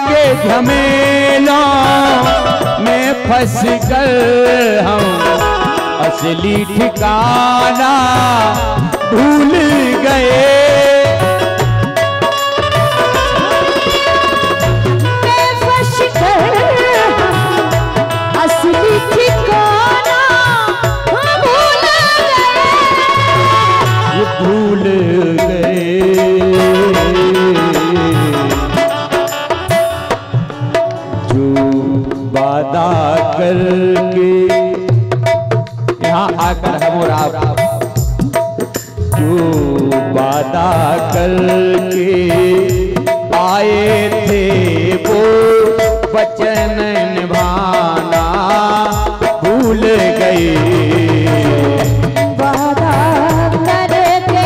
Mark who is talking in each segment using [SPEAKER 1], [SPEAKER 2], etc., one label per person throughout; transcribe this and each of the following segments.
[SPEAKER 1] के झमेलों में फंस कर हम असली ठिकाना भूल गए।
[SPEAKER 2] असली ठिकाना
[SPEAKER 1] भूल गए। जो वादा करके यहाँ आकर हम और आप जो वादा करके आए थे वो वचन निभाना भूल गए।
[SPEAKER 2] वादा करके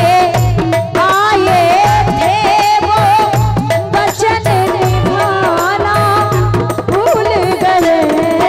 [SPEAKER 2] आए थे वो वचन निभाना भूल गए।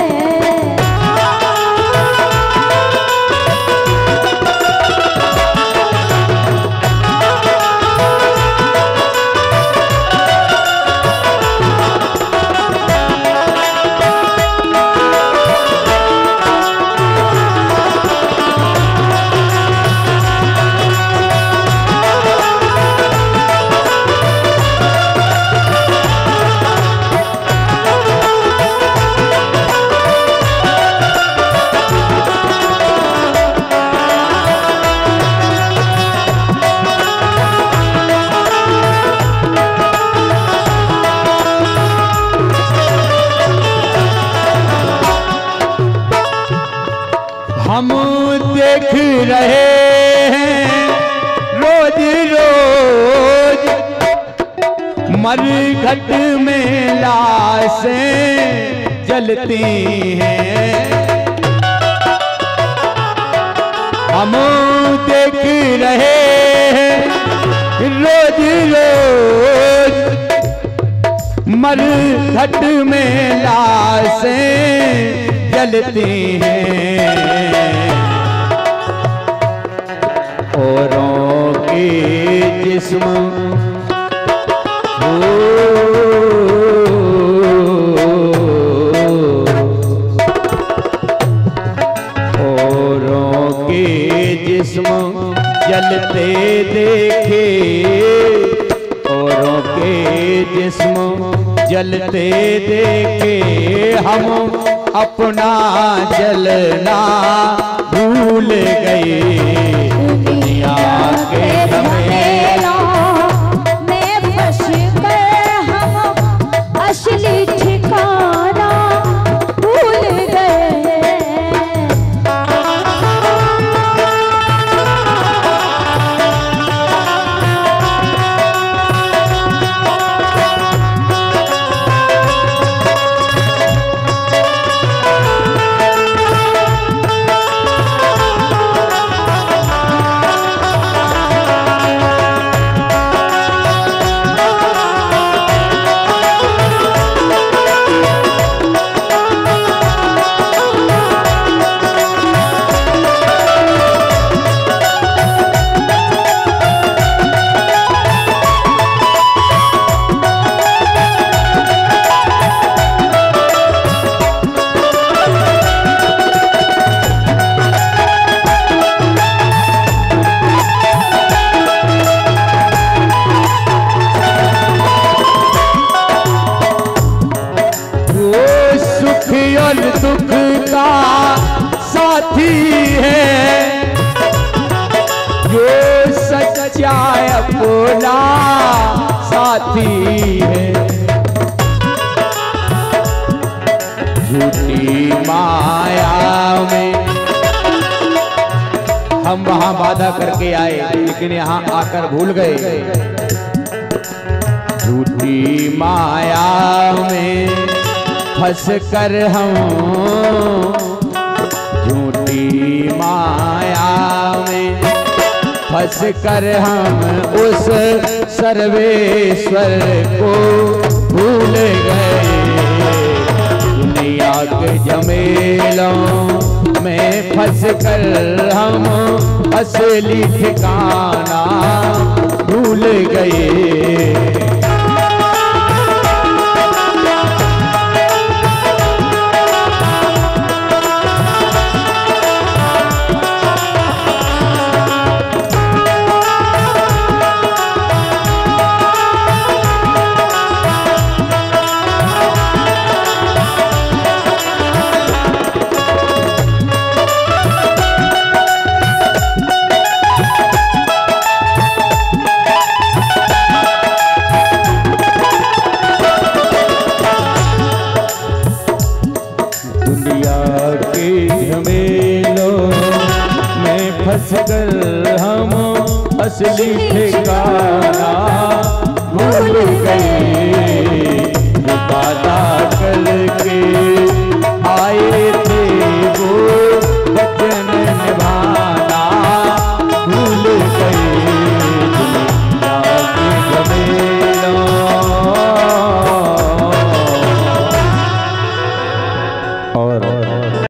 [SPEAKER 1] हम देख रहे हैं रोज रोज मरघट में लाशें जलती हैं। हम देख रहे हैं रोज रोज मरघट में लाशें जलती हैं। औरों के जिस्म औरों के जिस्म जलते देखे। औरों के जिस्म जलते देखे हम अपना जलना भूल गए। दुनिया के झमेलों
[SPEAKER 2] में फंस कर हम असली ठिकाना भूल गए।
[SPEAKER 1] दुख का साथी है जो सच्चा अपना साथी है। झूठी माया में हम वहां वादा करके आए लेकिन यहाँ आकर भूल गए। झूठी माया में फंस कर हम झूठी माया में फंस कर हम उस सर्वेश्वर को भूल गए। दुनिया के झमेलों में फंस कर हम असली ठिकाना भूल गए। फंस कर हम असली